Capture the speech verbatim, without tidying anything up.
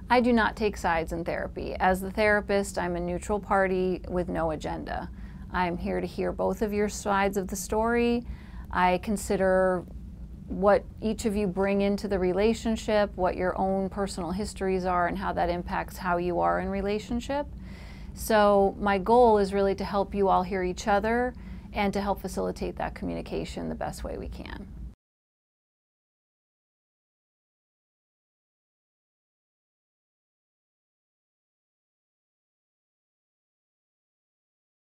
I do not take sides in therapy. As the therapist, I'm a neutral party with no agenda. I'm here to hear both of your sides of the story. I consider what each of you bring into the relationship, what your own personal histories are, and how that impacts how you are in relationship. So my goal is really to help you all hear each other and to help facilitate that communication the best way we can.